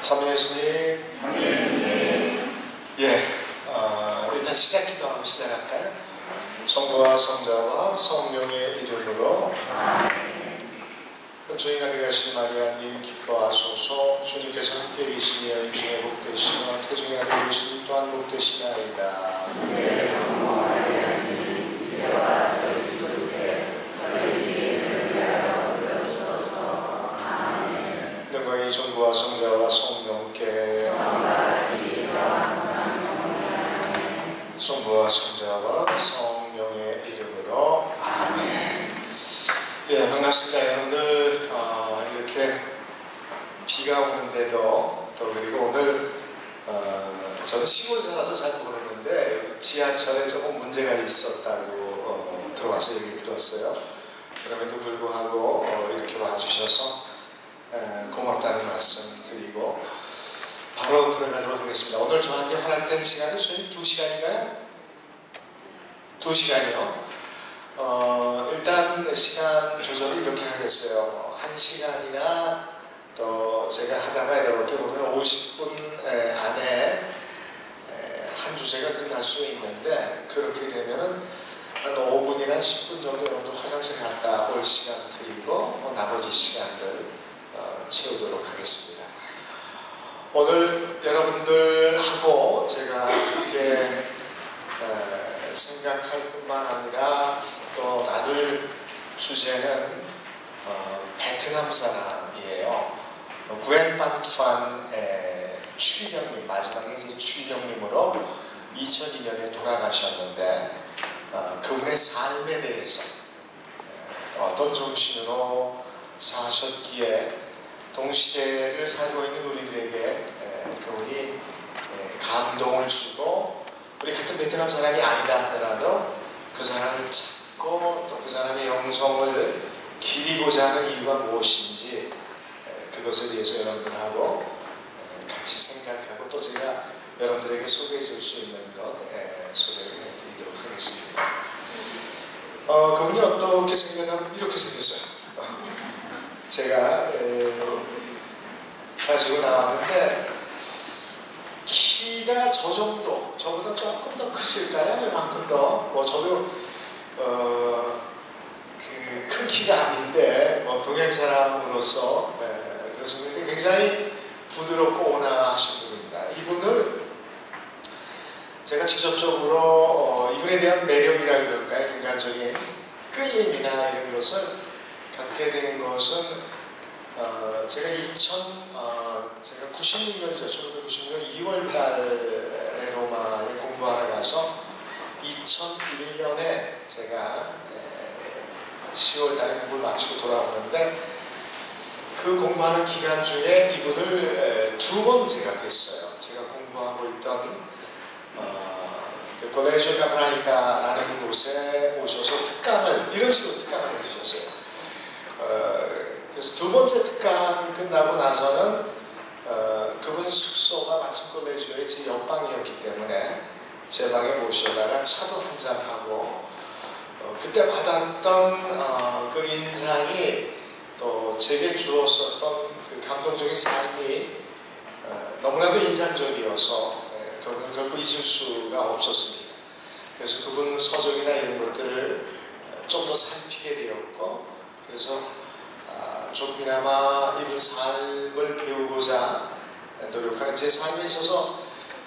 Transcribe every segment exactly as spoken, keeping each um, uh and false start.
참여해주님. 예, 어, 일단 시작 기도하고 시작할까요? 성부와 성자와 성령의 이름으로 주인가 되가신 마리아님 기뻐하소서. 주님께서 함께 계시며 임중에 복되시며 태중에 함께 계신 또한 복되시나이다. 영광이 성부와 성자와 성령께 성부와 성자와 성령의 이름으로 아멘. 예, 반갑습니다 여러분들. 어, 이렇게 비가 오는데도 또 그리고 오늘 어, 저는 시골 살아서 잘 모르는데 지하철에 조금 문제가 있었다고 어, 들어와서 얘기 들었어요. 그럼에도 불구하고 어, 이렇게 와주셔서 에, 고맙다는 말씀 드리고 바로 들어가도록 하겠습니다. 오늘 저한테 허락된 시간은 수님 두 시간인가요? 두 시간이요. 어, 일단 시간 조절을 이렇게 하겠어요. 한 시간이나 또 제가 하다가 이렇게 보면 오십 분 안에 한 주제가 끝날 수 있는데 그렇게 되면은 한 오 분이나 십 분 정도 여러분들 화장실 갔다 올 시간 드리고 뭐 나머지 시간들 어, 채우도록 하겠습니다. 오늘 여러분들하고 제가 함께 생각할 뿐만 아니라 또 나눌 주제는 어, 베트남 사람이에요. 구엔 반투안의 추기경님, 마지막에 이제 추기경님으로 이천이 년에 돌아가셨는데 어, 그분의 삶에 대해서 어떤 정신으로 사셨기에 동시대를 살고 있는 우리들에게 에, 그분이 에, 감동을 주고 우리 같은 베트남 사람이 아니다 하더라도 그 사람을 찾고 또 그 사람의 영성을 기리고자 하는 이유가 무엇인지 에, 그것에 대해서 여러분들하고 에, 같이 생각하고 또 제가 여러분들에게 소개해 줄 수 있는 것 에, 소개를 해드리도록 하겠습니다. 어, 그분이 어떻게 생겼냐면 이렇게 생겼어요. 제가 에, 가지고 나왔는데 키가 저 정도, 저보다 조금 더 크실까요? 이만큼 더. 뭐 저도 어, 그 큰 키가 아닌데 뭐 동양 사람으로서 에, 그렇습니다. 굉장히 부드럽고 온화하신 분입니다. 이분을 제가 직접적으로 어, 이분에 대한 매력이라 그럴까요? 인간적인 끌림이나 이런 것을 갖게 된 것은 어, 제가 이천 어, 제가 구십육 년이죠. 천구백구십육 년 이월 달에 로마에 공부하러 가서 이천일 년에 제가 시월 달에 공부를 마치고 돌아오는데 그 공부하는 기간 중에 이분을 두 번 제가 뵀어요. 제가 공부하고 있던 어, 그 콜레지오 카프라니카라는 곳에 오셔서 특강을 이런 식으로 특강을 해주셨어요. 어, 그래서 두 번째 특강 끝나고 나서는 어, 그분 숙소가 마침 콜레지오의 제 옆방이었기 때문에 제 방에 모셔다가 차도 한잔하고 어, 그때 받았던 어, 그 인상이 또 제게 주었었던 그 감동적인 삶이 어, 너무나도 인상적이어서 예, 그건 결코 잊을 수가 없었습니다. 그래서 그분 서적이나 이런 것들을 좀 더 살피게 되었고 그래서 아, 조금이나마 이분 삶을 배우고자 노력하는 제 삶에 있어서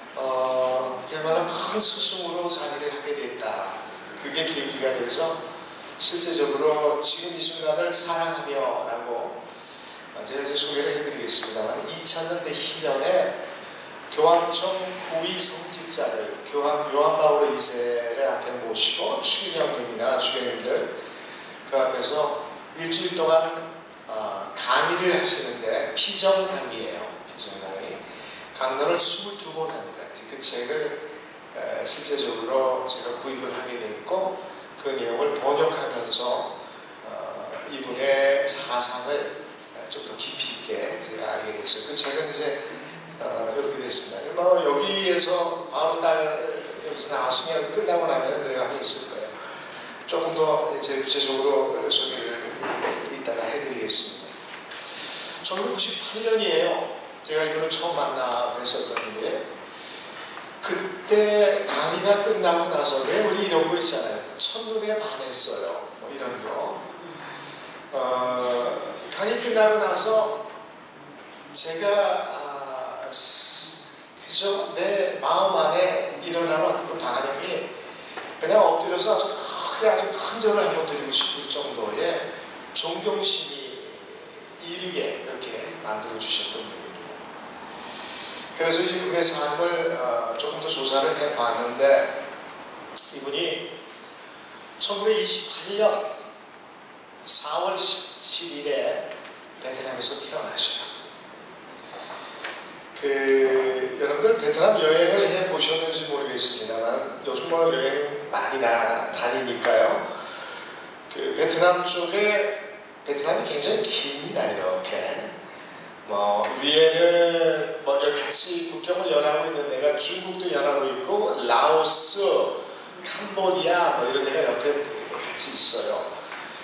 어, 그야말로 큰 스승으로 자리를 하게 됐다. 그게 계기가 돼서 실제적으로 지금 이 순간을 사랑하며 라고 제가 이제 소개를 해드리겠습니다만 이천 년대 희년에 교황청 고위 성직자들 교황 요한 바울 이 세를 앞에 모시고 추기경님이나 주교님들 그 앞에서 일주일 동안 어, 강의를 하시는데 피정 강의예요. 피정 강의 강단을 이십이 번 합니다. 그 책을 에, 실제적으로 제가 구입을 하게 됐고 그 내용을 번역하면서 어, 이분의 사상을 좀 더 깊이 있게 제가 알게 됐어요. 그 책은 이제 어, 이렇게 됐습니다. 뭐 여기에서 바로 딸 여기서 나왔으면 끝나고 나면 들어가면 있을 거예요. 조금 더 이제 구체적으로 소개를 이따가 해드리겠습니다. 천구백구십팔 년이에요. 제가 이분을 처음 만나 뵀었던 게, 그때 강의가 끝나고 나서 왜 우리 이런 거 있잖아요. 첫눈에 반했어요. 뭐 이런 거. 어, 강의 끝나고 나서 제가 아, 그저 내 마음 안에 일어나는 어떤 그 반응이 그냥 엎드려서 아주 크게 아주 큰 절을 한번 드리고 싶을 정도의 존경심이 일게 그렇게 만들어 주셨던 분입니다. 그래서 이제 그분의 삶을 어, 조금 더 조사를 해봤는데, 이분이 천구백이십팔 년 사월 십칠일에 베트남에서 태어나셔요. 그 여러분들 베트남 여행을 해보셨는지 모르겠습니다만 요즘 뭐 여행 많이 나, 다니니까요. 그 베트남 쪽에, 베트남이 굉장히 깁니다. 이렇게 뭐 위에는 뭐 같이 국경을 연하고 있는 데가 중국도 연하고 있고 라오스, 캄보디아 뭐 이런 데가 옆에 같이 있어요.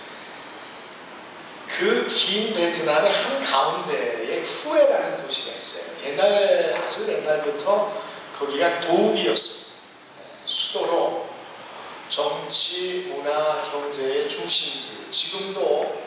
그 긴 베트남의 한 가운데에 후에라는 도시가 있어요. 옛날, 아주 옛날부터 거기가 도읍이었어요. 수도로 정치, 문화, 경제의 중심지. 지금도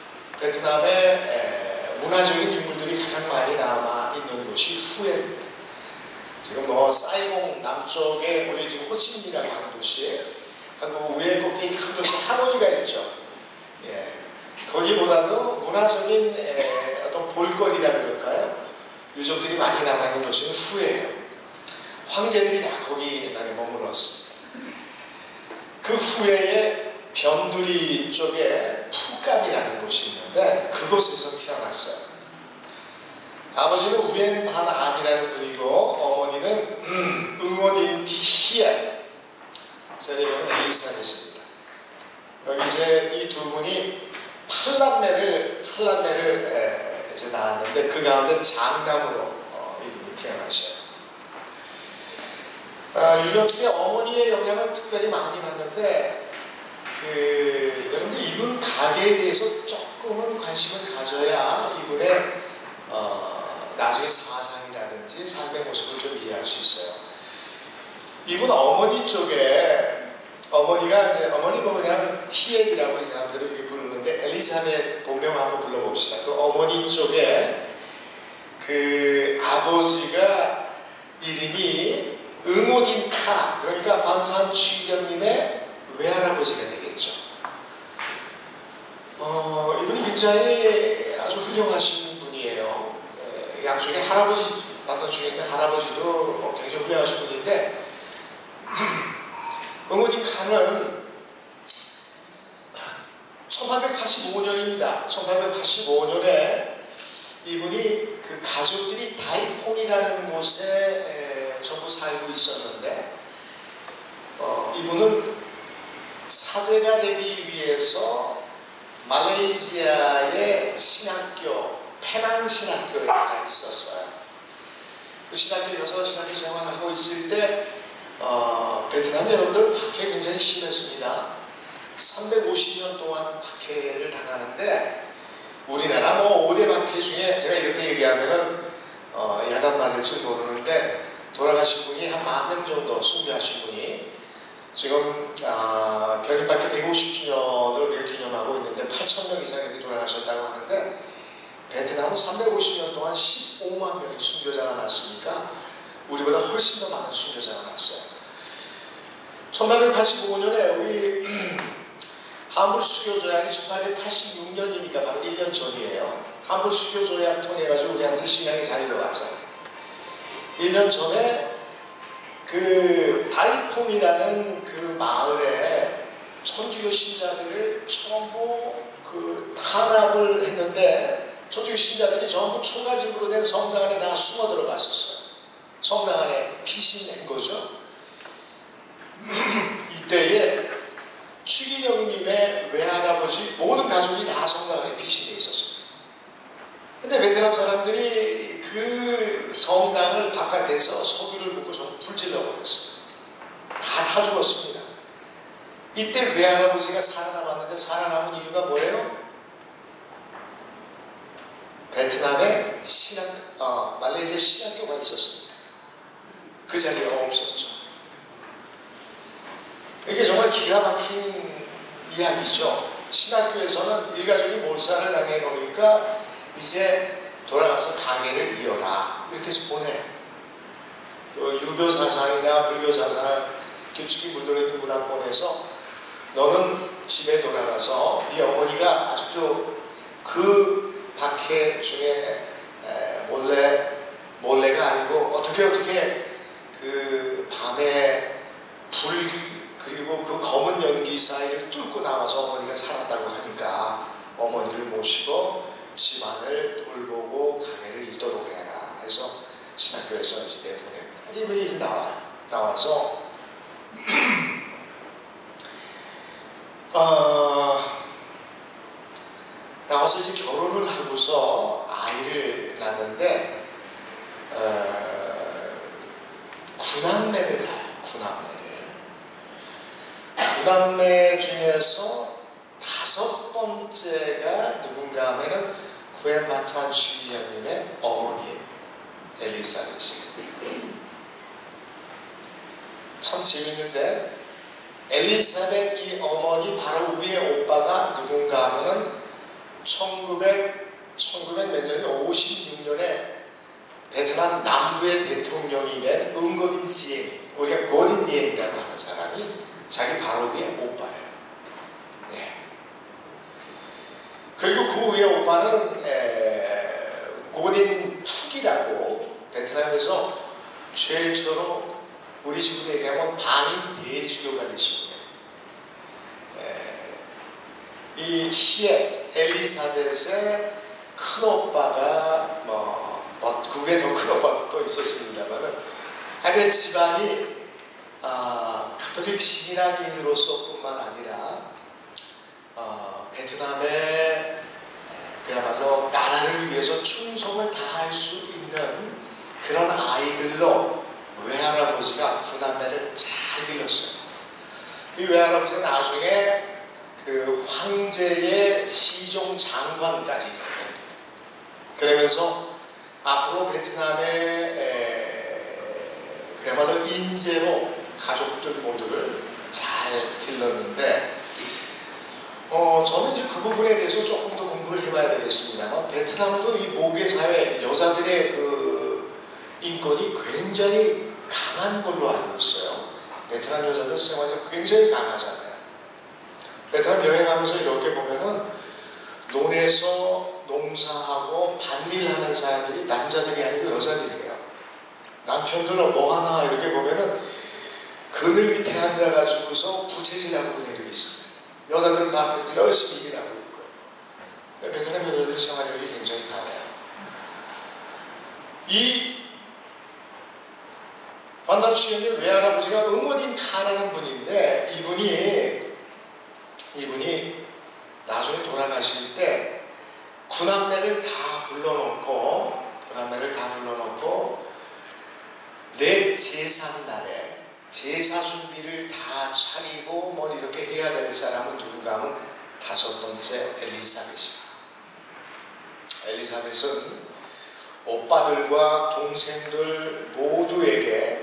베트남의 문화적인 인물들이 가장 많이 남아있는 곳이 후에입니다. 지금 뭐 사이공 남쪽에 우리 지금 호치민이라고 하는 도시, 하고 위에 꼭대기 큰 도시 하노이가 있죠. 예. 거기보다도 문화적인 에, 어떤 볼거리라 그럴까요? 유적들이 많이 남아있는 도시는 후예요. 황제들이 다 거기 옛날에 머물렀습니다. 그 후에에 변두리 쪽에 푸감이라는 곳이 있는데 그곳에서 태어났어요. 아버지는 우엔 반암이라는 분이고 어머니는 음, 응원인 티히에, 제 이름은 에이산이십니다. 여기 이제 이 두 분이 팔남매를 팔남매를 이제 낳았는데 그 가운데 장남으로 어, 이분이 태어나셔요. 아, 유럽계 어머니의 영향을 특별히 많이 받는데, 그 여러분들 이분 가게에 대해서 조금은 관심을 가져야 이분의 어, 나중에 사상이라든지 삶의 모습을 좀 이해할 수 있어요. 이분 어머니 쪽에, 어머니가 이제 어머니 뭐 그냥 티앱이라고 이 사람들이 부르는데 엘리자벳 본명을 한번 불러봅시다. 그 어머니 쪽에 그 아버지가 이름이 응오딘 카, 그러니까 반투한 취경님의 외할아버지가 되겠죠. 어, 이분이 굉장히 아주 훌륭하신 분이에요. 에, 양쪽에 할아버지, 반투한 취경님의 할아버지도 뭐 굉장히 훌륭하신 분인데, 응오딘 칸은 천팔백팔십오 년입니다. 천팔백팔십오 년에 이분이 그 가족들이 다이퐁이라는 곳에 에, 전부 살고 있었는데, 어, 이분은 사제가 되기 위해서 말레이시아의 신학교, 페낭 신학교에 가 있었어요. 그 신학교에 가서 신학교 생활하고 있을 때 어, 베트남 여러분들 박해 굉장히 심했습니다. 삼백오십 년 동안 박해를 당하는데, 우리나라 뭐 오 대 박해 중에 제가 이렇게 얘기하면은 어, 야단 맞을지 모르는데, 돌아가신 분이 한 만 명 정도 순교하신 분이 지금 아, 벽인박해 백오십 주년을 우리가 기념하고 있는데 팔천 명 이상 이렇게 돌아가셨다고 하는데, 베트남은 삼백오십 년 동안 십오만 명의 순교자가 났으니까 우리보다 훨씬 더 많은 순교자가 났어요. 천팔백팔십오 년에 우리 한불 수교 조약이 천팔백팔십육 년이니까 바로 일 년 전이에요. 한불 수교 조약 통해 가지고 우리한테 신앙이 자리로 왔잖아요. 일 년 전에 그 다이퐁이라는 그 마을에 천주교 신자들을 전부 그 탄압을 했는데, 천주교 신자들이 전부 초가집으로 된 성당 안에 다 숨어 들어갔었어요. 성당 안에 피신 낸 거죠. 이때에 추기경님의 외할아버지 모든 가족이 다 성당 안에 피신해 있었습니다. 근데 베트남 사람들이 그 성당을 바깥에서 석유를 붓고 전부 불질러 버렸어요. 다 타 죽었습니다. 이때 외할아버지가 살아남았는데, 살아남은 이유가 뭐예요? 베트남에 신학, 어, 말레이시아 신학교가 있었습니다. 그 자리가 없었죠. 이게 정말 기가 막힌 이야기죠. 신학교에서는 일가족이 몰살을 당해 놓으니까 이제 돌아가서 강해를 이어라 이렇게 해서 보내. 그 유교 사상이나 불교 사상 깊숙이 물들어 있는 문화권에서 너는 집에 돌아가서 네 어머니가 아직도 그 박해 중에 에, 몰래 몰래가 아니고 어떻게 어떻게 그 밤에 불 그리고 그 검은 연기 사이를 뚫고 나와서 어머니가 살았다고 하니까 어머니를 모시고 집안을 돌보고 가게를 잇도록 해라 해서 신학교에서 이제 내보냅니다. 이분이 이제 나와요. 나와서 어, 나와서 이제 결혼을 하고서 아이를 낳는데 어, 구남매를 낳아요. 구남매를. 구남매 중에서 다섯 번째가 누군가 하면은 구엔 바투안 슈리앙님의 어머니예요. 엘리사벳이. 참 재밌는데 엘리사벳 이 어머니 바로 위에 오빠가 누군가 하면은 천구백, 천구백 몇 년이 오십육 년에 베트남 남부의 대통령이 된 응고딘 지엔입니다. 우리가 고딘 디엔이라고 하는 사람이 자기 바로 위에 오빠예요. 네. 그리고 그 위에 오빠는 에, 고딘 툭이라고 베트남에서 최초로 우리 식으로 얘기하면 반인 대주교가 되신 분이에요. 이 시에 엘리사벳의 큰오빠가 뭐, 뭐 그게 더 큰오빠도 또 있었습니다만 하여튼 집안이 아, 가톨릭 신앙인으로서 뿐만 아니라 어, 베트남의 그야말로 나라를 위해서 충성을 다할 수 있는 그런 아이들로 외할아버지가 구남매를 잘 길렀어요. 이 외할아버지가 나중에 그 황제의 시종 장관까지 됩니다. 그러면서 앞으로 베트남의 그야말로 인재로 가족들 모두를 잘 길렀는데 어, 저는 이제 그 부분에 대해서 조금 더 공부를 해봐야 되겠습니다만 베트남도 이 모계 사회 여자들의 그 인권이 굉장히 강한 걸로 알고 있어요. 베트남 여자들 생활이 굉장히 강하잖아요. 베트남 여행하면서 이렇게 보면은 논에서 농사하고 밭일하는 사람들이 남자들이 아니고 여자들이에요. 남편들은 뭐하나 이렇게 보면은 그늘 밑에 앉아가지고서 부채질하고 내리고 있어요. 여자들은 밭에서 열심히 일하고 있고요. 베트남 여자들 생활력이 굉장히 강해요. 이 반다치엔의 외할아버지가 응오딘 카라는 분인데 이분이 이분이 나중에 돌아가실 때 구남매를 다 불러놓고 구남매를 다 불러놓고 내 제삿날에 제사 준비를 다 차리고 뭘 이렇게 해야 될 사람은 누군가 하면 다섯 번째 엘리사벳이다. 엘리사벳은 오빠들과 동생들 모두에게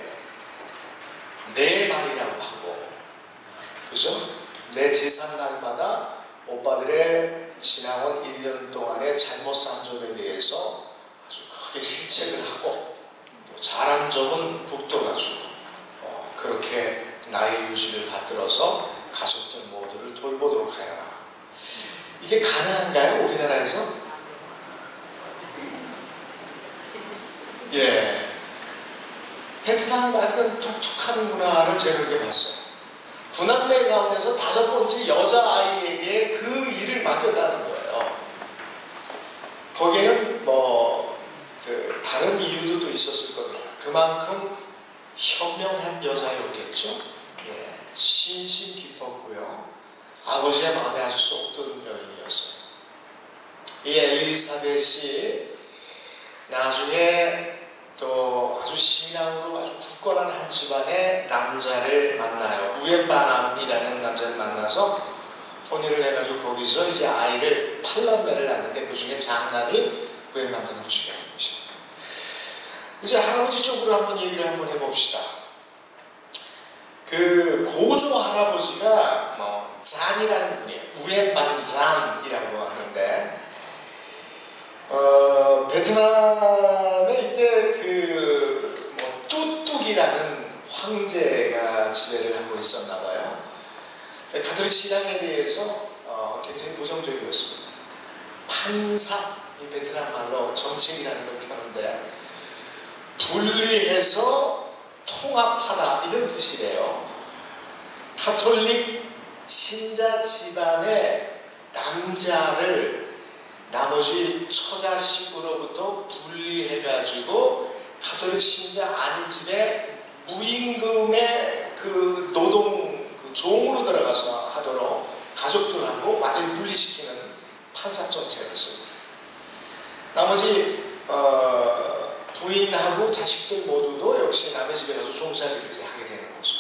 내 말이라고 하고, 그죠? 내 제삿날마다 오빠들의 지나온 일 년 동안의 잘못 산 점에 대해서 아주 크게 힐책을 하고 또 잘한 점은 북돋아주고 어, 그렇게 나의 유지를 받들어서 가족들 모두를 돌보도록 하여라. 이게 가능한가요? 우리나라에서? 예. 베트남은 아직은 독특한 문화를 제가 그렇게 봤어요. 구남매 가운데서 다섯 번째 여자아이에게 그 일을 맡겼다는 거예요. 거기에는 뭐, 그 다른 이유도 또 있었을 겁니다. 그만큼 현명한 여자였겠죠. 예. 신심 깊었고요. 아버지의 마음에 아주 쏙 드는 여인이었어요. 이 엘리사벳이 나중에 또 아주 신앙으로 아주 굳건한 한 집안의 남자를 만나요. 우엠바남이라는 남자를 만나서 혼인을 해가지고 거기서 이제 아이를 팔남매를 낳는데 그 중에 장남이 우엠만큼 중요한 것입니다. 이제 할아버지 쪽으로 한번 얘기를 한번 해봅시다. 그 고조 할아버지가 뭐 잔이라는 분이에요. 우엠만잔이라고 하는데 어, 베트남에 이때 그 뭐 뚜뚝이라는 황제가 지배를 하고 있었나 봐요. 가톨릭 신앙에 대해서 어, 굉장히 부정적이었습니다. 판사, 이 베트남 말로 정책이라는 걸 펴는데 분리해서 통합하다 이런 뜻이래요. 가톨릭 신자 집안의 남자를 나머지 처자식으로부터 분리해가지고 가톨릭 신자 아닌 집에 무임금의 그 노동 그 종으로 들어가서 하도록 가족들하고 완전히 분리시키는 판사 정책을 씁니다. 나머지 어, 부인하고 자식들 모두도 역시 남의 집에 가서 종살이를 하게 되는 거죠.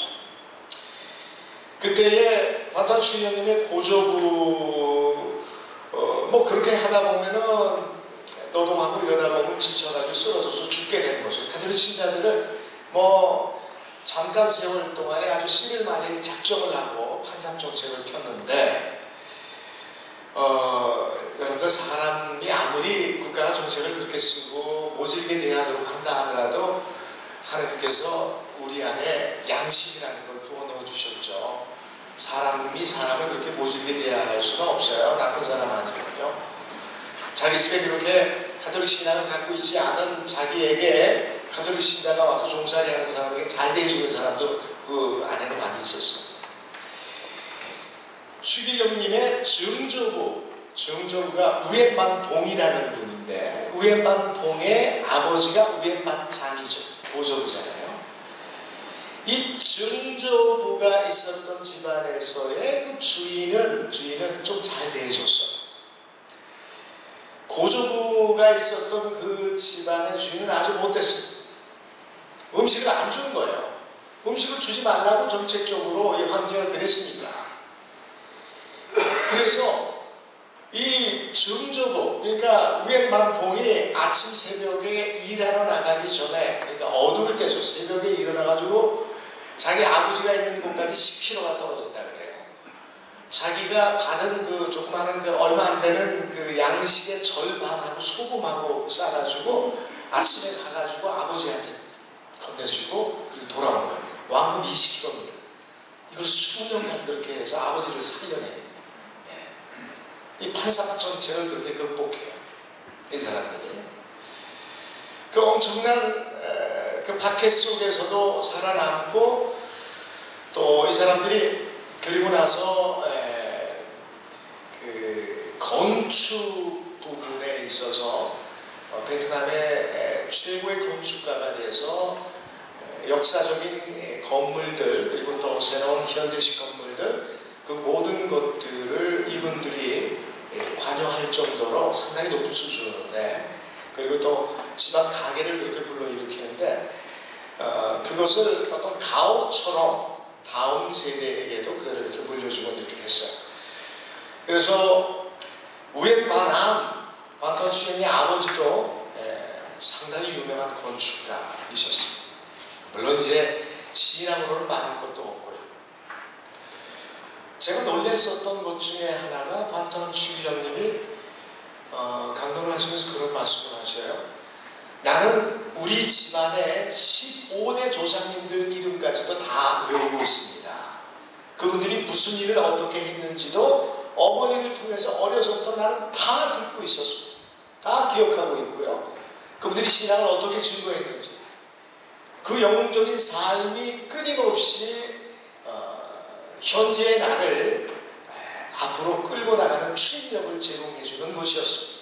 그때에 반탄 추이형님의 고조부 어, 뭐 그렇게 하다 보면은 노동하고 이러다 보면 지쳐가지고 쓰러져서 죽게 되는 거죠. 가톨릭 신자들을 뭐 잠깐 세월 동안에 아주 씨를 말리는 작정을 하고 판상 정책을 폈는데 어, 여러분들 사람이 아무리 국가가 정책을 그렇게 쓰고 모질게 대하도록 한다 하더라도 하나님께서 우리 안에 양심이라는 걸 부어넣어 주셨죠. 사람이 사람을 그렇게 모질게 대할 수가 없어요. 나쁜 사람 아니면요. 자기 집에 그렇게 가톨릭 신앙을 갖고 있지 않은 자기에게 가톨릭 신자가 와서 종살이 하는 사람에게 잘 대해주는 사람도 그 안에는 많이 있었어요. 추기경님의 증조부, 증조부가 우엠만봉이라는 분인데 우엠만봉의 아버지가 우엠만장이죠. 고조부잖아요. 이 증조부가 있었던 집안에서의 그 주인은 주인은 좀 잘 대해줬어요. 고조부가 있었던 그 집안의 주인은 아주 못됐습니다. 음식을 안 주는 거예요. 음식을 주지 말라고 정책적으로 이 황제가 그랬으니까. 그래서 이 증조부, 그러니까 우엠만봉이 아침 새벽에 일하러 나가기 전에, 그러니까 어두울 때죠. 새벽에 일어나가지고 자기 아버지가 있는 곳까지 십 킬로미터가 떨어졌다 그래요. 자기가 받은 그 조그마한 그 얼마 안 되는 그 양식의 절반하고 소금하고 싸가지고 아침에 가가지고 아버지한테 건네주고 그리고 돌아오는 거예요. 왕복 이십 킬로미터. 이걸 수년간 그렇게 해서 아버지를 살려냅니다. 이 판사가 정책을 그렇게 극복해요. 이 사람들이. 그 엄청난 그 박해 속에서도 살아남고 또 이 사람들이 그리고 나서 에, 그 건축 부분에 있어서 어, 베트남의 에, 최고의 건축가가 돼서 에, 역사적인 건물들 그리고 또 새로운 현대식 건물들 그 모든 것들을 이분들이 에, 관여할 정도로 상당히 높은 수준에 그리고 또 집안 가게를 그렇게 불러일으키는데 어, 그것을 어떤 가옥처럼 다음 세대에게도 그대로 이렇게 물려주고 이렇게 했어요. 그래서 우엠만함 반탄추이형의 아버지도 에, 상당히 유명한 건축가이셨습니다. 물론 이제 신앙으로는 말할 것도 없고요. 제가 놀랬었던 것 중에 하나가 반탄추이형님이 어, 강론을 하시면서 그런 말씀을 하셔요. 나는 우리 집안의 십오 대 조상님들 이름까지도 다 외우고 있습니다. 그분들이 무슨 일을 어떻게 했는지도 어머니를 통해서 어려서부터 나는 다 듣고 있었습니다. 다 기억하고 있고요. 그분들이 신앙을 어떻게 증거했는지 그 영웅적인 삶이 끊임없이 어, 현재의 나를 에, 앞으로 끌고 나가는 추진력을 제공해주는 것이었습니다.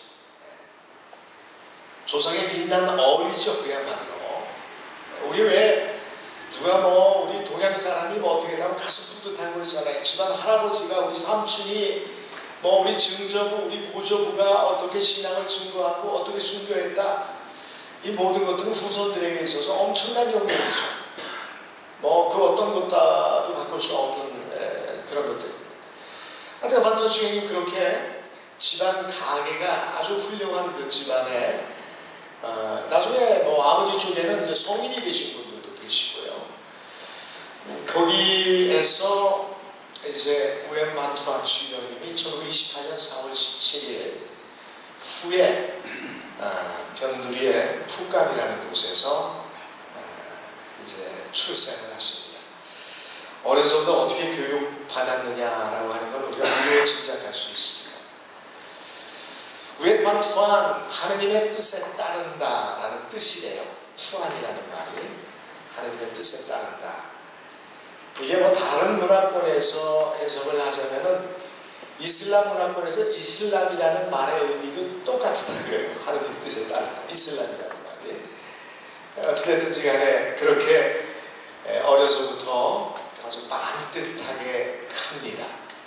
조상의 빛난 어리죠. 그야말로 우리 왜 누가 뭐 우리 동양 사람이 뭐 어떻게 하면 가슴 뿌듯한 거 있잖아요. 집안 할아버지가 우리 삼촌이 뭐 우리 증조부 우리 고조부가 어떻게 신앙을 증거하고 어떻게 순교했다. 이 모든 것들은 후손들에게 있어서 엄청난 영광이죠. 뭐 그 어떤 것과도 바꿀 수 없는 에, 그런 것들입니다. 하여튼 반탄추이형님 그렇게 집안 가계가 아주 훌륭한 그 집안에 어, 나중에 뭐 아버지 쪽에는 이제 성인이 되신 분들도 계시고요. 거기에서 이제 우엔 반투안 주연님이 천구백이십팔 년 사월 십칠일 후에 어, 변두리의 푸감이라는 곳에서 어, 이제 출생을 하십니다. 어려서부터 어떻게 교육받았느냐라고 하는 건 우리가 미래에 짐작할 수 있습니다. 우엔 반투안, 하느님의 뜻에 따른다라는 뜻이래요. 투안이라는 말이 하느님의 뜻에 따른다. 이게 뭐 다른 문화권에서 해석을 하자면은 이슬람 문화권에서 이슬람이라는 말의 의미도 똑같다 그래요. 하느님 뜻에 따른다. 이슬람이라는 말이. 어찌됐든지 간에 그렇게 어려서부터 아주 반듯하게 큽니다.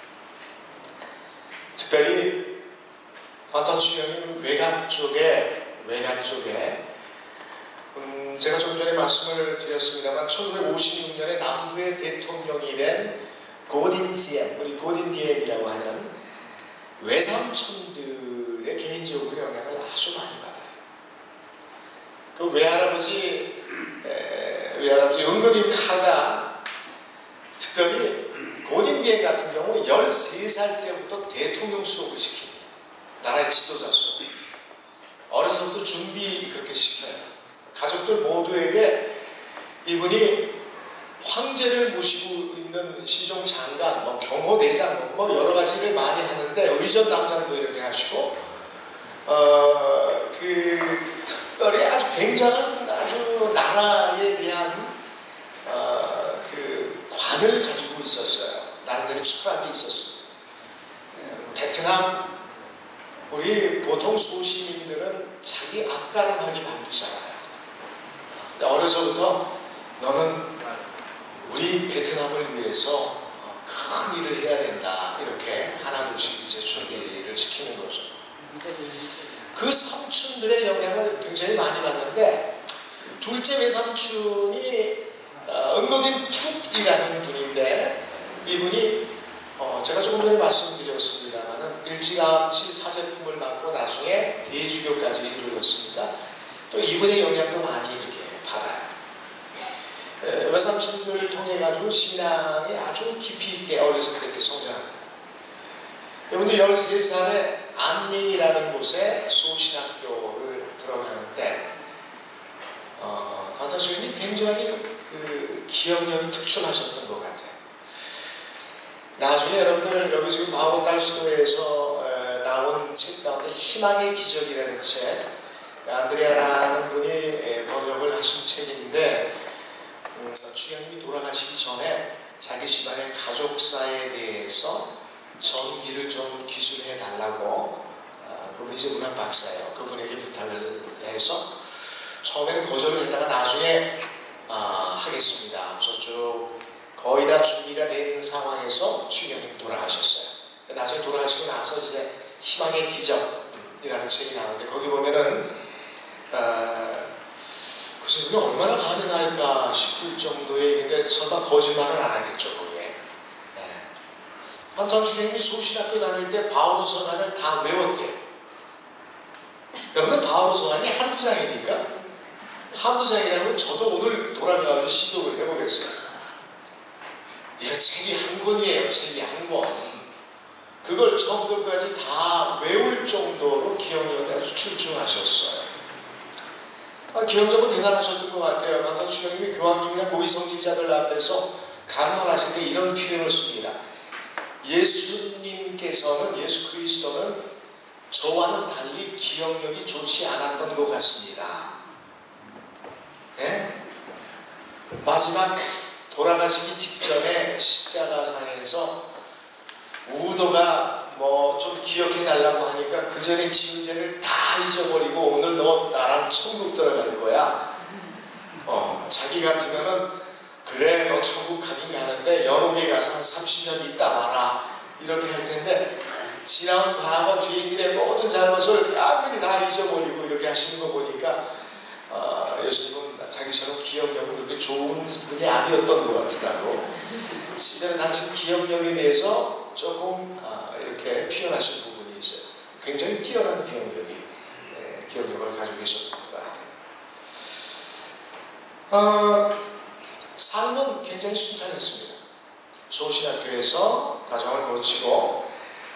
특별히 반투안 주연님 외가 쪽에 외가 쪽에 음, 제가 좀 전에 말씀을 드렸습니다만 천구백오십육 년에 남부의 대통령이 된 고딘디엔, 우리 고딘디엔이라고 하는 외삼촌들의 개인적으로 영향을 아주 많이 받아요. 그 외할아버지, 에, 외할아버지 은거딘 카가 특별히 고딘디엔 같은 경우 열세 살 때부터 대통령 수업을 시킵니다. 나라의 지도자 수업. 어려서부터 준비 그렇게 시켜요. 가족들 모두에게 이분이 황제를 모시고 있는 시종장관, 뭐 경호대장, 뭐 여러 가지를 많이 하는데 의전 당장도 이렇게 하시고, 어, 그 특별히 아주 굉장한 아주 나라에 대한 어, 그 관을 가지고 있었어요. 나름대로 철학이 있었습니다. 베트남 우리 보통 소시민들은 자기 앞가림하기 바쁘잖아요. 어려서부터 너는 우리 베트남을 위해서 큰 일을 해야 된다. 이렇게 하나둘씩 이제 준비를 시키는 거죠. 그 삼촌들의 영향을 굉장히 많이 받는데 둘째 외삼촌이 어, 은거딘 툭이라는 분인데 이분이 어, 제가 조금 전에 말씀드렸습니다만은 일찌감치 사제품을 받고 나중에 대주교까지 이르렀습니다. 또 이분의 영향도 많이 이렇게 받아요. 에, 외삼촌들을 통해 가지고 신앙이 아주 깊이 있게 어려서 그렇게 성장합니다. 여러분들 열세 살에 안닝이라는 곳에 소신학교를 들어가는데 어, 반투안 주연이 굉장히 그 기억력이 특출하셨던 것 같아요. 나중에 여러분들 여기 지금 마오달 수도에서 에, 나온 책 가운데 희망의 기적이라는 책, 안드레아라는 분이 에, 번역을 하신 책인데 음, 주연님이 돌아가시기 전에 자기 집안의 가족사에 대해서 전기를 좀 기술해 달라고 어, 그분이 이제 문학 박사예요. 그분에게 부탁을 해서 처음에는 거절을 했다가 나중에 어, 하겠습니다 하면서 쭉 거의 다 준비가 된 상황에서 주연님이 돌아가셨어요. 나중에 돌아가시고 나서 이제 희망의 기적이라는 책이 나오는데 거기 보면은 어, 글쎄 그게 얼마나 가능할까 싶을 정도의, 근데 설마 거짓말은 안 하겠죠 거기에. 네. 반투안 주연님이 소신학교 다닐 때 바오로 서간을 다 외웠대요. 여러분 바오로 서간이 한두 장이니까 한두 장이라면 저도 오늘 돌아가서 시도를 해보겠어요. 이거 책이 한 권이에요. 책이 한 권. 그걸 처음부터 끝까지 다 외울 정도로 기억력이 아주 출중하셨어요. 아, 기억력은 대단하셨던 것 같아요. 반투안 주연님이 교황님이나 고위성직자들 앞에서 강론하실 때 이런 표현을 씁니다. 예수님께서는, 예수 그리스도는 저와는 달리 기억력이 좋지 않았던 것 같습니다. 네? 마지막 돌아가시기 직전에 십자가상에서 우도가 뭐 좀 기억해 달라고 하니까 그 전에 지은 죄를 다 잊어버리고 오늘 너 나랑 천국 들어갈 거야. 어, 자기 같으면은 그래 너 천국 가긴 가는데 연옥에 가서 한 삼십 년 있다 와라 이렇게 할 텐데 지나온 과거 주인들의 모든 잘못을 깡그리 다 잊어버리고 이렇게 하시는 거 보니까 어, 예수님은 자기처럼 기억력은 그렇게 좋은 분이 아니었던 것 같다고. 실제로 당신 기억력에 대해서 조금 아, 이렇게 표현하신 부분이 있어요. 굉장히 뛰어난 기억력이 예, 기억력을 가지고 계셨던 것 같아요. 어, 삶은 굉장히 순탄했습니다. 소신학교에서 과정을 거치고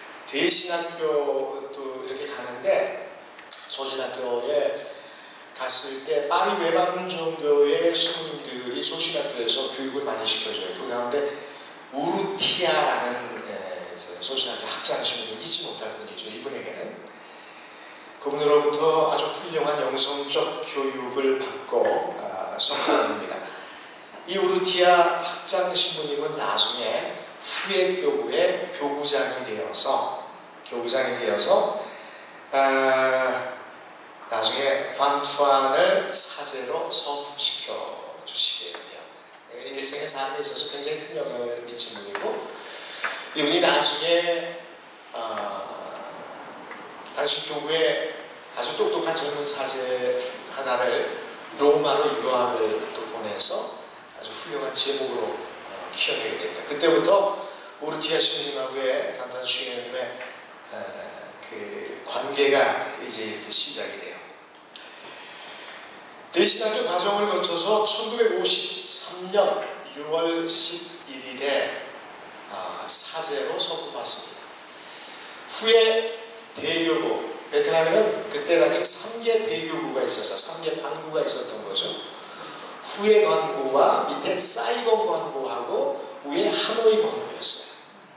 대신학교도 이렇게 가는데, 소신학교에 갔을 때 파리 외방종교의 신부님들이 소신학교에서 교육을 많이 시켜줘요. 그 가운데 우르티아라는 소신학교 학장 신부님, 잊지 못할 분이죠. 이분에게는 그분으로부터 아주 훌륭한 영성적 교육을 받고 아, 성장을 합니다. 이 우르티아 학장 신부님은 나중에 후예교구의 교구장이 되어서 교구장이 되어서 아, 나중에 반투안을 사제로 서품시켜 주시게 돼요. 일생의 삶에 있어서 굉장히 큰 영향을 미친 분이고, 이분이 나중에 어, 당시 교구에 아주 똑똑한 젊은 사제 하나를 로마로 유학을 또 보내서 아주 훌륭한 제목으로 어, 키워내게 됩니다. 그때부터 우르티아 신부님하고의 단탄 슈이님의 어, 그 관계가 이제 이렇게 시작이 돼요. 대신학교 과정을 거쳐서 천구백오십삼 년 유월 십일일에 아, 사제로 선고받습니다. 후에 대교구, 베트남에는 그때 당시 삼 개 대교구가 있었어요. 삼 개 관구가 있었던 거죠. 후에 관구와 밑에 사이공 관구하고 위에 하노이 관구였어요.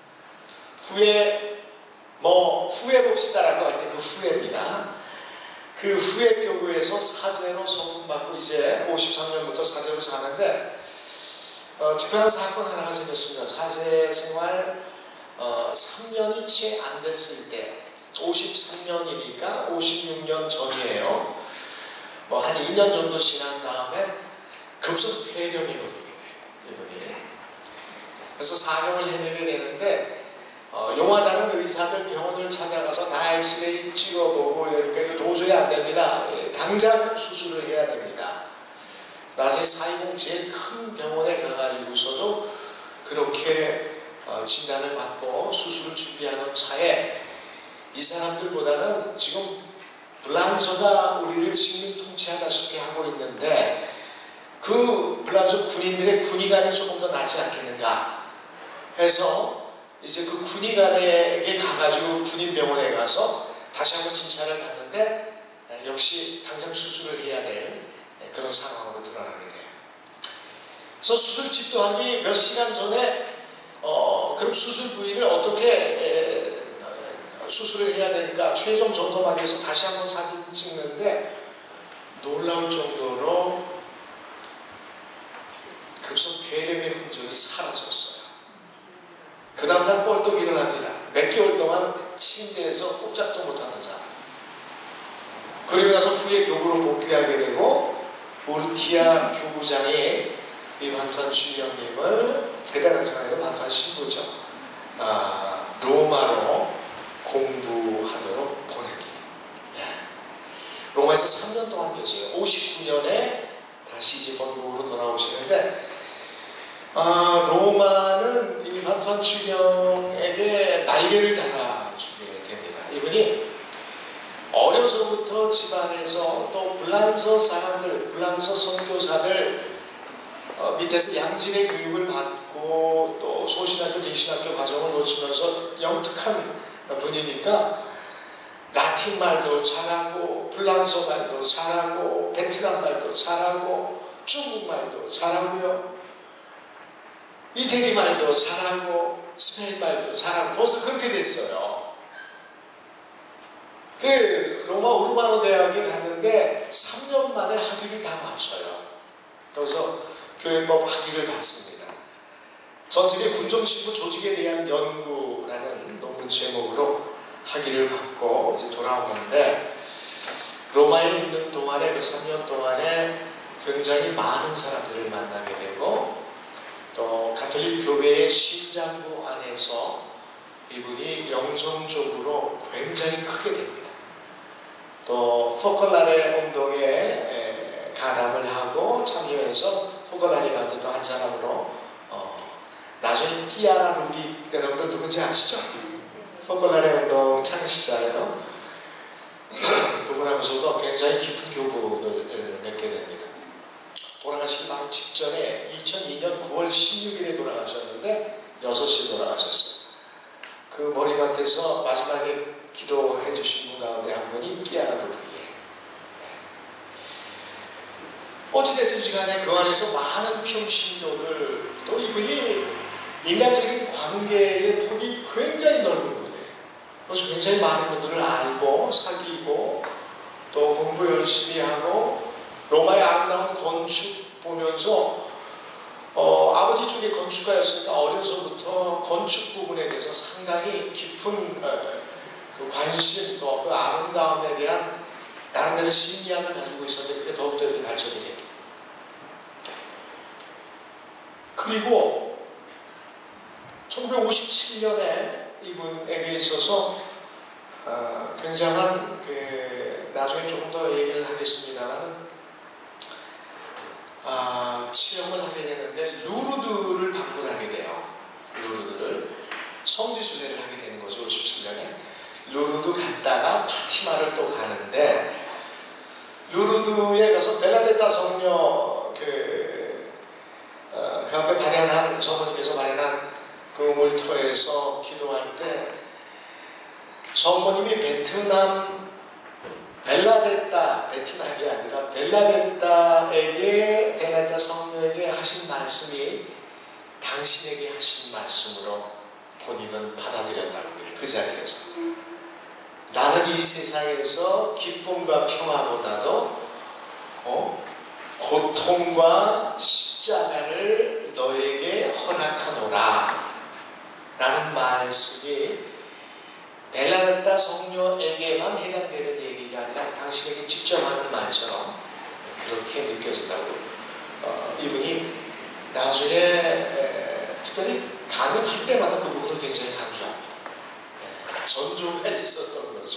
후에 뭐 후에 봅시다라고 할 때 그 후에입니다. 그 후에 교구에서 사제로 선고받고 이제 오십삼 년부터 사제로 사는데 어, 특별한 사건 하나가 생겼습니다. 사제 생활 어, 삼 년이 채 안 됐을 때, 오십삼 년이니까 오십육 년 전이에요. 뭐 한 이 년 정도 지난 다음에 급속 폐렴이 걸리게 돼요, 이분이. 그래서 사경을 헤매게 되는데 어, 용하다는 의사들 병원을 찾아가서 다 엑스레이 찍어보고 이러니까 이거 도저히 안 됩니다. 예, 당장 수술을 해야 됩니다. 나중에 사이공 제일 큰 병원에 가가지고서도 그렇게 어, 진단을 받고 수술을 준비하는 차에 이 사람들보다는 지금 불란서가 우리를 식민 통치하다시피 하고 있는데 그 불란서 군인들의 군의관이 조금 더 낫지 않겠는가 해서 이제 그 군의관에게 가가지고 군인병원에 가서 다시 한번 진찰을 받는데 역시 당장 수술을 해야 될 그런 상황으로 드러나게 돼요. 그래서 수술 집도하기 몇 시간 전에 어, 그럼 수술 부위를 어떻게 에, 수술을 해야 될까 최종 점검하기 위해서 다시 한번 사진 찍는데 놀라울 정도로 급속 폐렴의 흔적이 사라졌어요. 그 다음 날 뻘떡 일어납니다. 몇 개월 동안 침대에서 꼼짝도 못하는 사람. 그리고 나서 후에 교구로 복귀하게 되고 우르티아 교구장이 이 반투안 슈령님을, 그때 당시만 해도 반투안 신부죠, 아, 로마로 공부하도록 보냅니다. 예. 로마에서 삼 년 동안 계세요. 오십구 년에 다시 이제 본국으로 돌아오시는데 아, 로마는 이 반투안 슈령에게 날개를 달아주게 됩니다. 이분이 어려서부터 집안에서 또 불란서 사람들, 불란서 선교사들 어, 밑에서 양질의 교육을 받고 또 소신학교, 대신학교 과정을 거치면서 영특한 분이니까 라틴 말도 잘하고 불란서 말도 잘하고 베트남 말도 잘하고 중국 말도 잘하고요, 이태리 말도 잘하고 스페인 말도 잘하고 벌써 그렇게 됐어요. 그 로마 우르바노 대학에 갔는데 삼 년 만에 학위를 다 마쳐요. 그래서 교회법 학위를 받습니다. 전 세계 군정신부 조직에 대한 연구라는 논문 제목으로 학위를 받고 이제 돌아오는데 로마에 있는 동안에 그 삼 년 동안에 굉장히 많은 사람들을 만나게 되고 또 가톨릭 교회의 신장부 안에서 이분이 영성적으로 굉장히 크게 됩니다. 또 포컬라레 운동에 가담을 하고 참여해서 포컬라레가 또 한 사람으로 어, 나중에 끼아라 루빅, 여러분들 누군지 아시죠? 포컬라레 운동 창시자예요. 그분하고서도 굉장히 깊은 교분을 맺게 됩니다. 돌아가시기 바로 직전에 이천이 년 구월 십육일에 돌아가셨는데 여섯 시에 돌아가셨어요. 그 머리맡에서 마지막에 기도해 주신 분 가운데 한 분이 끼아나 부부예요. 어찌됐든지 간에 그 안에서 많은 평신도들, 또 이분이 인간적인 관계의 폭이 굉장히 넓은 분이에요. 그래서 굉장히 많은 분들을 알고 사귀고 또 공부 열심히 하고 로마의 아름다운 건축 보면서 어, 아버지 쪽에 건축가였으니까 어려서부터 건축 부분에 대해서 상당히 깊은 어, 그 관심 또 그 아름다움에 대한 나름대로 신비함을 가지고 있었는데 그게 더욱더 이렇게 발전이 됩니다. 그리고 천구백오십칠 년에 이분에게 있어서 어, 굉장한 그 나중에 조금 더 얘기를 하겠습니다만 아, 체험을 하게 되는데 루르드를 방문하게 돼요. 루르드를 성지순례를 하게 되는 거죠. 오십칠 년에 루르드 갔다가 파티마를 또 가는데 루르드에 가서 벨라데타 성녀 그, 어, 그 앞에 발현한 성모님께서 발현한 그 물터에서 기도할 때 성모님이 베트남 벨라데타, 베트남이 아니라 벨라데타에게, 벨라데타 성녀에게 하신 말씀이 당신에게 하신 말씀으로 본인은 받아들였다고 해요. 그 자리에서. 나는 이 세상에서 기쁨과 평화보다도 어? 고통과 십자가를 너에게 허락하노라 라는 말씀이 벨라데타 성녀에게만 해당되는 얘기가 아니라 당신에게 직접 하는 말처럼 그렇게 느껴졌다고 어, 이분이 나중에 에, 특별히 강연할 때마다 그 부분을 굉장히 강조합니다. 에, 전조가 있었던 거죠.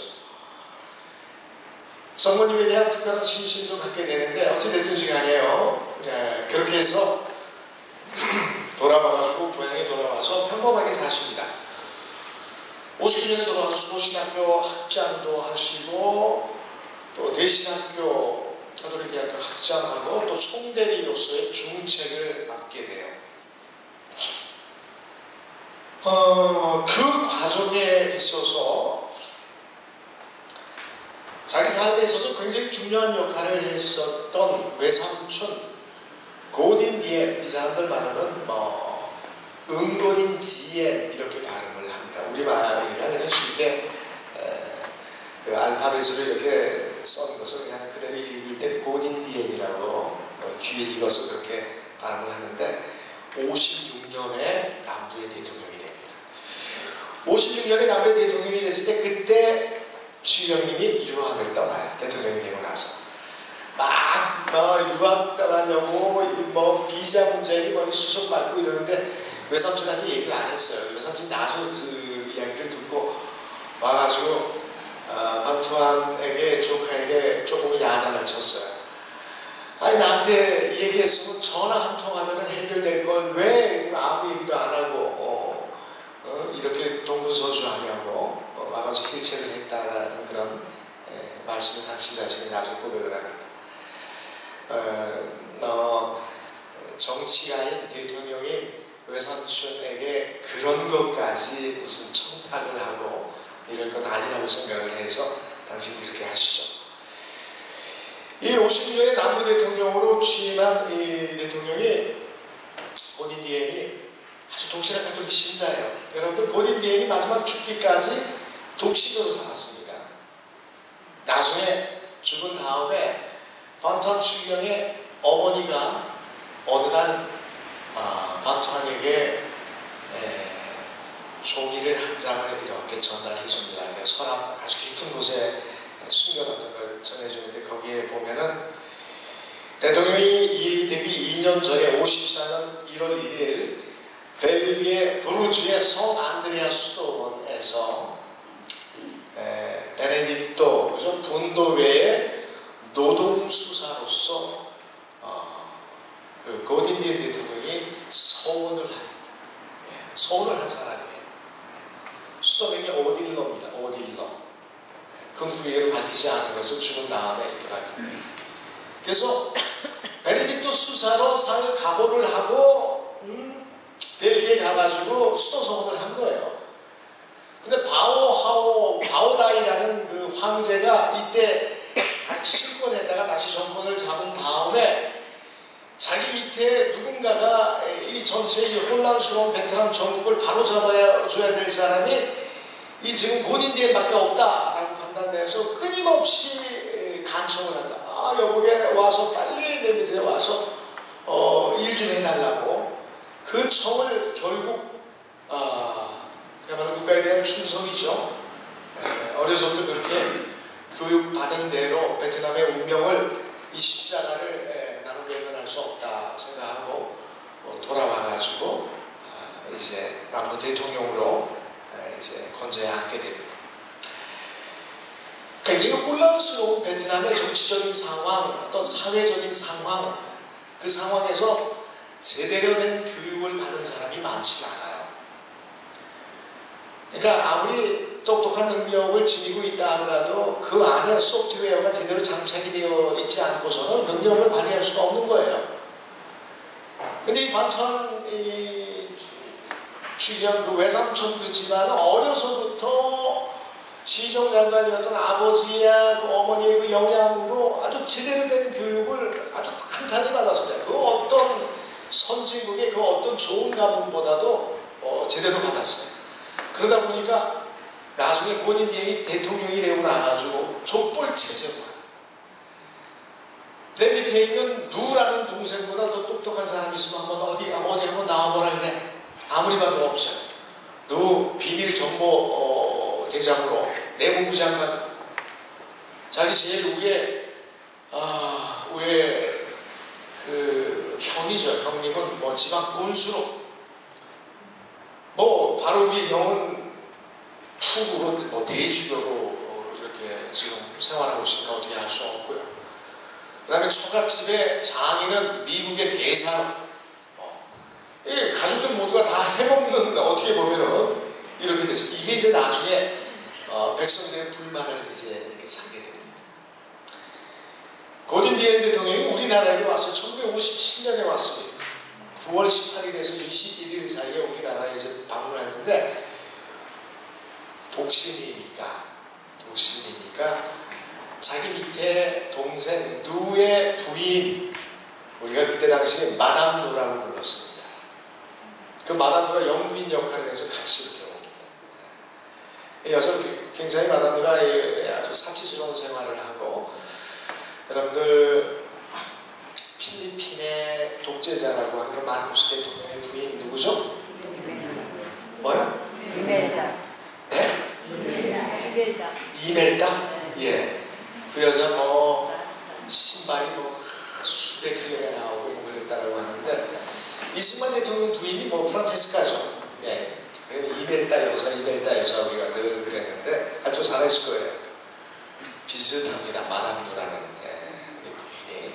성모님에 대한 특별한 신심도 갖게 되는데 어찌됐든지 간에요. 에, 그렇게 해서 돌아와가지고 고향에 돌아와서 평범하게 사십니다. 오십구 년에 돌아와서 소신학교 학장도 하시고 또 대신학교 가톨릭대학교 학장하고 또 총대리로서의 중책을 맡게 돼요. 어, 그 과정에 있어서 자기 삶에 있어서 굉장히 중요한 역할을 했었던 외삼촌 고딘 디엔, 이 사람들 말로는 뭐 은고딘 지엔 이렇게 발음을 합니다. 우리말이야 그냥 쉽게 에, 그 알파벳으로 이렇게 쓴 것을 그냥 그대로 읽을 때 고딘 디엔이라고 어, 귀에 익어서 그렇게 발음을 하는데 오십육 년에 남부의 대통령이 됩니다. 오십육 년에 남부의 대통령이 됐을 때 그때 주영님이 유학을 떠나요. 대통령이 되고 나서 막 뭐, 유학 떠나려고 뭐 비자 문제니 뭐니 수속 받고 이러는데 외삼촌한테 얘기를 안 했어요. 외삼촌이 나중에 그 이야기를 듣고 와가지고 어, 박투환에게 조카에게 조금 야단을 쳤어요. 아니 나한테 얘기했으면 전화 한 통 하면 해결될 걸 왜 아무 얘기도 안 하고 어, 어, 이렇게 동분서주하냐고 어, 와가지고 힐체를 했다라는 그런 에, 말씀을 당신 자신이 나중에 고백을 합니다. 어, 너 정치가인 대통령인 외삼촌에게 그런 것까지 무슨 청탁을 하고 이럴 건 아니라고 생각을 해서 당신이 그렇게 하시죠. 이 오십육 년에 남부 대통령으로 취임한 이 대통령이 고딘 디엔이 아주 독실한 가톨릭 신자예요. 여러분들 고딘 디엔이 마지막 죽기까지 독신으로 살았습니다. 나중에 죽은 다음에 판투안 추기경의 어머니가 어느 날 아, 판투안에게 종이를 한 장을 이렇게 전달해 줍니다. 서랍 아주 깊은 곳에 숨겨놨던 걸 전해주는데 거기에 보면은 대통령이 이 되기 이 년 전에 오십사 년 일월 일일 벨기에 브루지의 성 안드레아 수도원에서 에, 베네딕토 그죠? 분도회의 노동수사로서 어, 그 고딘 디엔 대통령이 서원을 합니다. 예, 서원을 한 사람이에요. 수도명이 오딜러입니다. 오딜러. 그 누구에게도 밝히지 않은 것을 죽은 다음에 이렇게 밝힙니다. 그래서 베네딕토 수사로 살 각오를 하고 음, 벨기에 가가지고 수도 성원을 한 거예요. 근데 바오하오 바오다이라는 그 황제가 이때 다시 실권에다가 다시 정권을 잡은 다음에 자기 밑에 누군가가 이 전체 이 혼란스러운 베트남 정국을 바로잡아야 줘야 될 사람이 이 지금 고딘디엔밖에 없다라고 판단돼서 끊임없이 간청을 한다. 아, 여보게 와서 빨리 내 밑에 와서 어, 일 좀 해달라고. 그 청을 결국 아, 그야말로 국가에 대한 충성이죠. 에, 어려서부터 그렇게 교육받은 대로 베트남의 운명을 이 십자가를 에, 나는 외면할 수 없다 생각하고 어, 돌아와가지고 아, 이제 남부 대통령으로 에, 이제 건재에 앉게 됩니다. 그러니까 이게 혼란스러운 베트남의 정치적인 상황, 어떤 사회적인 상황, 그 상황에서 제대로 된 교육을 받은 사람이 많지 않아요. 그러니까 아무리 똑똑한 능력을 지니고 있다 하더라도 그 안에 소프트웨어가 제대로 장착이 되어 있지 않고서는 능력을 발휘할 수가 없는 거예요. 근데 이 반투한 이 주경 그 외삼촌 그 집안은 어려서부터 시정장관이었던 아버지야 그 어머니의 그 영향으로 아주 제대로 된 교육을 아주 탄탄히 받았습니다. 그 어떤 선진국의 그 어떤 좋은 가문보다도 어, 제대로 받았어요. 그러다 보니까 나중에 고딘디엔이 대통령이 되고 나가지고 족벌 체제로 내 밑에 있는 누라는 동생보다 더 똑똑한 사람이 있으면 한번 어디 어디 한번 나와보라 그래. 아무리 봐도 없어요. 누 비밀 정보 어, 대장으로 내무부 장관 자기 제일 위에 아 위에 그 형이죠. 형님은 뭐 지방 군수로 뭐 바로 위에 형은 투구로 뭐 대주교로 어, 이렇게 지금 생활하고 있으니까 어떻게 할 수 없고요. 그 다음에 처갓집의 장인은 미국의 대사로 어, 이 가족들 모두가 다 해먹는 어떻게 보면은 이렇게 됐어요. 이게 이제 나중에 어, 백성들의 불만을 이제 이렇게 사게 됩니다. 고딘디엔 대통령이 우리나라에 왔어요. 천구백오십칠 년에 왔습니다. 구월 십팔일에서 이십일일 사이에 우리나라에 이제 방문했는데 독신이니까 독신이니까 자기 밑에 동생 누의 부인 우리가 그때 당시에 마담 누라고 불렀습니다. 그 마담 누가 영부인 역할을 해서 같이 이렇게 옵니다. 이 여성 굉장히 마담 누가 아주 사치스러운 생활을 하고 여러분들 필리핀의 독재자라고 하는 거 마르코스 대통령의 부인 누구죠? 뭐요? 이멜다. 네? 이멜다. 이멜다? 예. 그 여자 뭐 신발이 뭐 수백 켤레가 나오고 뭐 그랬다라고 하는데 이승만 대통령 부인이 뭐 프란체스카죠. 예. 이멜다 여사, 이멜다 여사 우리가 늘 그랬는데 아주 잘하실 거예요. 비슷합니다. 마담누라는 예, 부인이.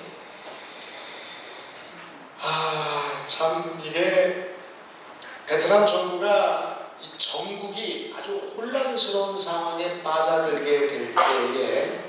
아, 참 이게 베트남 정부가 이 정국이 아주 혼란스러운 상황에 빠져들게 될 때에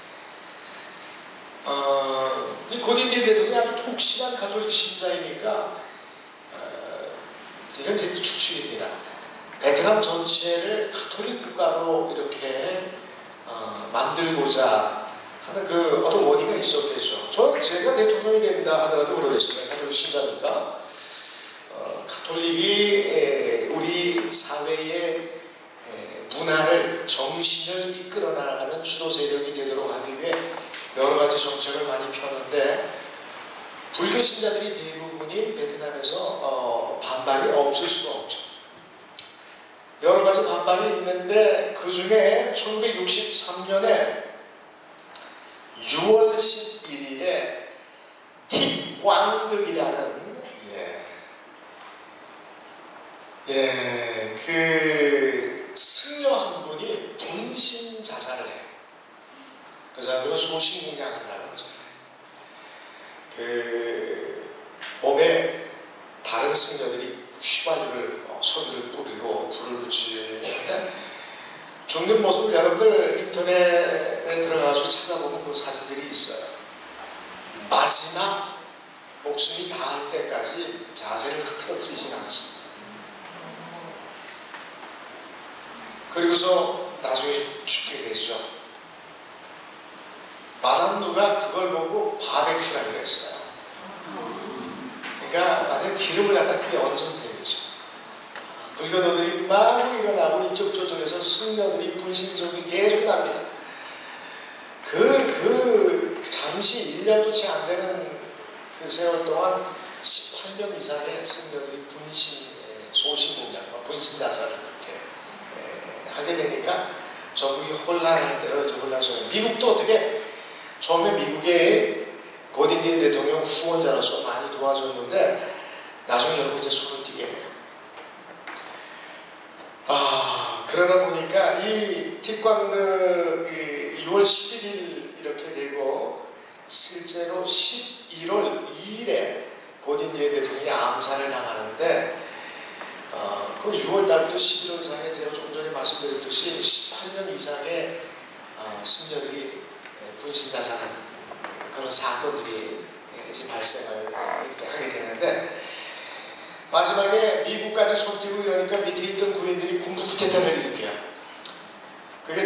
어, 이 고딘디엔 대통령이 아주 독실한 가톨릭 신자이니까 어, 이건 제 추측입니다. 베트남 전체를 가톨릭 국가로 이렇게 어, 만들고자 하는 그 어떤 원의가 있었겠죠. 저 제가 대통령이 된다 하더라도 그러겠습니다. 가톨릭 신자니까 어, 가톨릭이 에, 우리 사회의 에, 문화를 정신을 이끌어 나가는 주도 세력이 되도록 하기 위해 여러 가지 정책을 많이 펴는데 불교 신자들이 대부분인 베트남에서 어, 반발이 없을 수가 없죠. 여러 가지 반발이 있는데 그 중에 천구백육십삼 년에 유월 십일일에 틱광득이라는 예, 예, 그 승려 한 분이 분신 자살을 해요. 그 사람들은 소신공양한다고 그러잖아요. 그 몸에 다른 승려들이 휘발유를 어, 석유를 뿌리고 불을 붙이는데 죽는 모습을 여러분들 인터넷에 들어가서 찾아보면 그 사진들이 있어요. 마지막 목숨이 닿을 때까지 자세를 흐트러뜨리진 않습니다. 그리고서 나중에 죽게 되죠. 마담 누가 그걸 보고 바베큐라고 그랬어요. 그러니까 완전 기름을 갖다 그게 얹은 셈이죠. 불교도들이 마구 일어나고 이쪽 저쪽에서 승려들이 분신성이 계속 납니다. 그, 그 잠시 일 년도 채 안 되는 그 세월 동안 십팔 명 이상의 승려들이 분신, 소신공양, 분신자살을 이렇게 하게 되니까 전국이 혼란할 대로 이제 혼란스러워요. 미국도 어떻게 처음에 미국의 고딘딘 대통령 후원자로서 많이 도와줬는데 나중에 여러분 이제 손을 띄게 돼요. 아, 그러다 보니까 이 틱광드 유월 십일일 이렇게 되고 실제로 십일월 이일에 고딘딘 대통령이 암살을 당하는데 어, 그 유월 달부터 십일월 사이에 제가 조금 전에 말씀드렸듯이 십팔 년 이상의 어, 승려들이 분신자살한 그런 사건들이 이제 발생을 이렇게 하게 되는데 마지막에 미국까지 손띄고 이러니까 밑에 있던 군인들이 군부 쿠데타를 일으켜요. 그게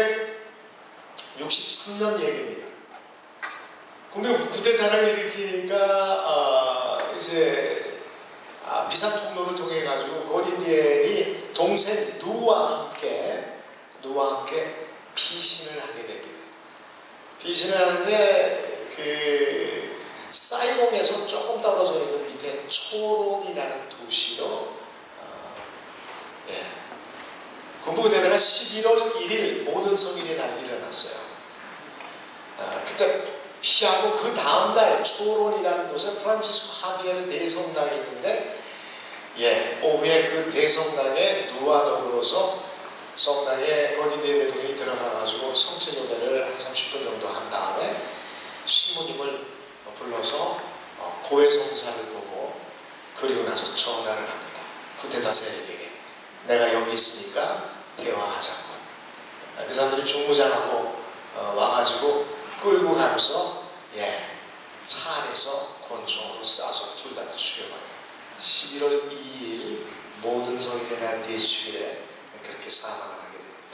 천구백육십삼 년 얘기입니다. 군부 쿠데타를 일으키니까 어, 이제 아, 비상 통로를 통해 가지고 고딘디엔이 동생 누와 함께 누와 함께 피신을 하게 됩니다. 피신을 하는데 그 사이공에서 조금 떨어져 있는 밑에 초론이라는 도시로 어, 예. 군부대대가 십일월 일일 모든 성인의 날 일어났어요. 어, 그때 피하고 그 다음 날 초론이라는 곳에 프란치스코 하비에르 대성당이 있는데 예, 오후에 그 대성당에 누와 더불어서 성당에 고딘딘 대통령이 들어가가지고 성체조배를 한 삼십 분 정도 한 다음에 신부님을 불러서 고해성사를 보고 그리고 나서 전화를 합니다. 쿠데타 세력에게 내가 여기 있으니까 대화하자고. 그 사람들이 중무장하고 어, 와가지고 끌고 가면서 예, 차 안에서 권총으로 쏴서 둘 다 죽여버려요. 십일월 이일 모든 성인의 날 대축일에 그렇게 사망을 하게 됩니다.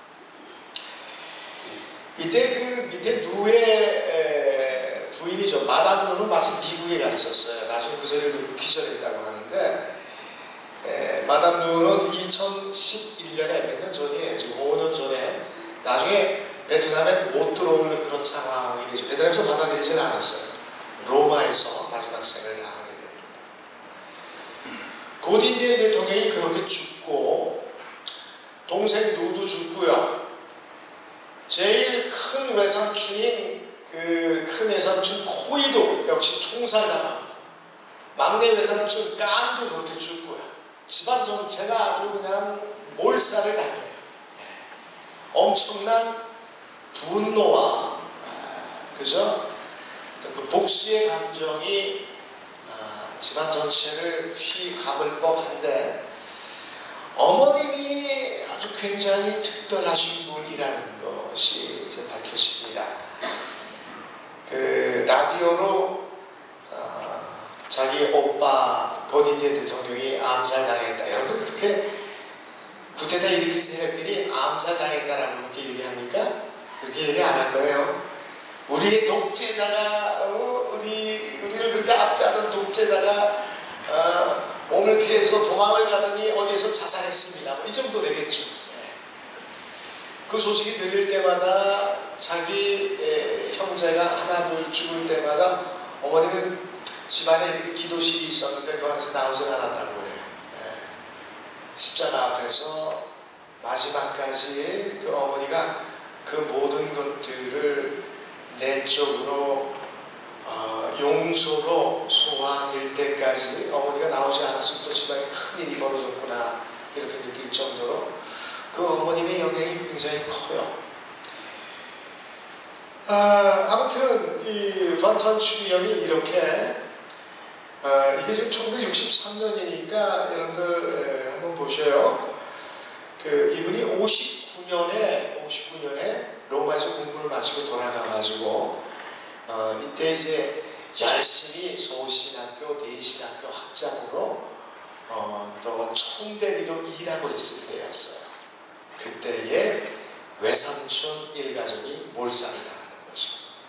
이때 그 밑에 누의 부인이죠. 마담 누는 마침 미국에 가 있었어요. 나중에 그 소리를 듣고 기절했다고 하는데 에, 마담 누는 이천십일 년에 몇 년 전이에요. 지금 오 년 전에 나중에 베트남에 못 들어올 그런 상황이 되죠. 베트남에서 받아들이지는 않았어요. 로마에서 마지막 생을 다하게 됩니다. 고딘딘 대통령이 그렇게 죽고 동생 누도 죽고요. 제일 큰 외삼촌인 그 큰 외삼촌 코이도 역시 총살당하고 막내 외삼촌 깐도 그렇게 죽고요. 집안 전체가 아주 그냥 몰살을 당해요. 엄청난 분노와 그죠? 그 복수의 감정이 집안 전체를 휘감을 법한데 어머님이 아주 굉장히 특별하신 분이라는 것이 이제 밝혀집니다. 그 라디오로 어, 자기 오빠 고딘딘 대통령이 암살당했다. 여러분 그렇게 쿠데타 일으킨 세력들이 암살당했다라고 그렇게 얘기하니까 그렇게 얘기 안 할 거예요. 우리의 독재자가 어, 우리 우리를 그렇게 압제하던 독재자가 어, 몸을 피해서 도망을 가더니 어디에서 자살했습니다. 뭐 이 정도 되겠죠. 네. 그 소식이 들릴 때마다 자기 에, 형제가 하나 둘 죽을 때마다 어머니는 집안에 이렇게 기도실이 있었는데 그 안에서 나오진 않았다고 그래요. 네. 십자가 앞에서 마지막까지 그 어머니가 그 모든 것들을 내적으로 어, 용서로 소화될 때까지 어머니가 나오지 않았으면 또 집안에 큰 일이 벌어졌구나 이렇게 느낄 정도로 그 어머님의 영향이 굉장히 커요. 아, 아무튼 이 판탄슈리 형이 이렇게 아, 이게 지금 천구백육십삼 년이니까 여러분들 에, 한번 보셔요. 그 이분이 오십구 년에 오십구 년에 로마에서 공부를 마치고 돌아가가지고 어, 이때 이제 열심히 서울신학교, 대신학교 학장으로 어, 또 총대리로 일하고 있을 때였어요. 그때에 외삼촌 일가족이 몰살을 당하는 거죠.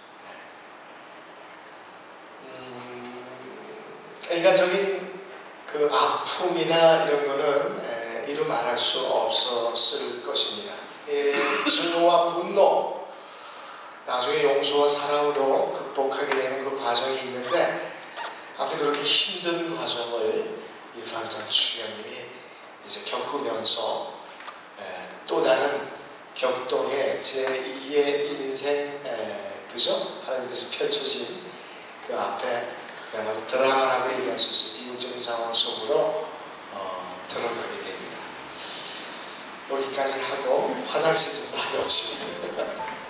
음, 인간적인 그 아픔이나 이런 거는 에, 이루 말할 수 없었을 것입니다. 예, 증오와 분노, 나중에 용서와 사랑으로 극복하게 되는 그 과정이 있는데, 아무튼 그렇게 힘든 과정을 이 반찬 추경님이 이제 겪으면서 에, 또 다른 격동의 제이의 인생, 에, 그죠? 하나님께서 펼쳐진 그 앞에 그야말로 드라마라고 얘기할 수 있어요. 비극적인 상황 속으로 어, 들어가게 됩니다. 여기까지 하고 화장실 좀 다녀오시면 됩니다.